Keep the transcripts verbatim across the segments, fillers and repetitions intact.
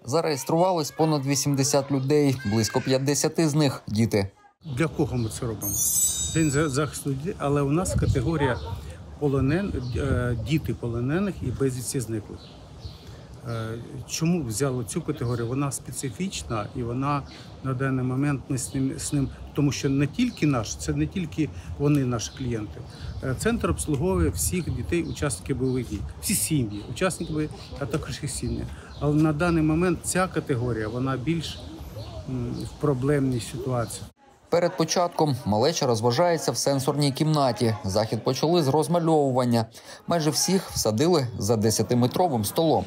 Зареєструвались понад вісімдесят людей, близько п'ятдесят з них – діти. Для кого ми це робимо? День захисту дітей, але у нас категорія полонен, діти полонених і безвісти зниклих. Чому взяли цю категорію? Вона специфічна і вона на даний момент ми з ним, з ним, тому що не тільки наш, це не тільки вони наші клієнти. Центр обслуговує всіх дітей, учасників бойових дій, всі сім'ї, учасників бойових, а також їх сім'ї. Але на даний момент ця категорія, вона більш в проблемній ситуації. Перед початком малеча розважається в сенсорній кімнаті. Захід почали з розмальовування. Майже всіх всадили за десятиметровим столом.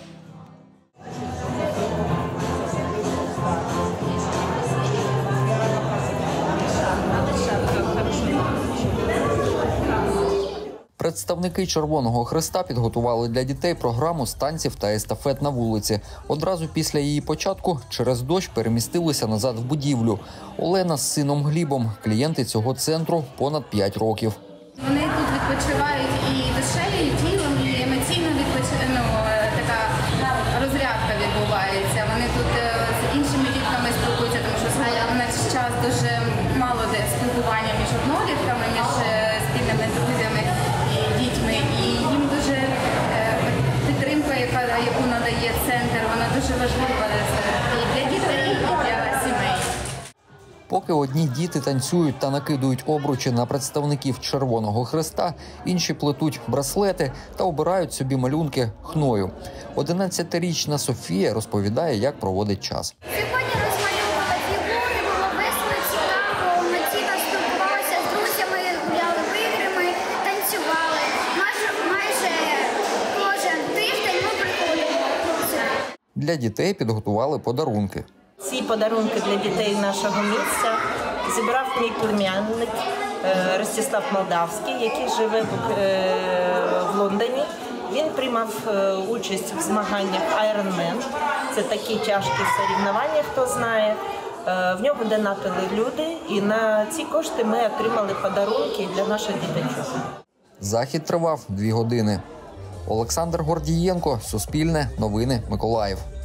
Представники Червоного Хреста підготували для дітей програму з танців та естафет на вулиці. Одразу після її початку через дощ перемістилися назад в будівлю. Олена з сином Глібом – клієнти цього центру понад п'ять років. Вони тут відпочивають і душею, і тілом, і емоційно відпочивають. Ну, така розрядка відбувається. Вони тут з іншими дітками спілкуються, тому що в наш час дуже мало де спілкування між однолітками, між спільними друзями і дітьми. І їм дуже підтримка, яка, яку надає центр, вона дуже важлива і для дітей, і для сімей. Поки одні діти танцюють та накидують обручі на представників Червоного Хреста, інші плетуть браслети та обирають собі малюнки хною. одинадцятирічна Софія розповідає, як проводить час. Сьогодні розмальовувала фігури, було весело, цікаво, емоційно спілкувалася з друзями, гуляли в ігри, ми танцювали. Майже, майже кожен тиждень ми приходимо. Для дітей підготували подарунки. Ці подарунки для дітей нашого місця зібрав мій племянник Ростислав Молдавський, який живе в Лондоні. Він приймав участь в змаганнях Ironman. Це такі тяжкі соревнування, хто знає. В нього донатили люди, і на ці кошти ми отримали подарунки для наших діточок. Захід тривав дві години. Олександр Гордієнко, Суспільне, Новини, Миколаїв.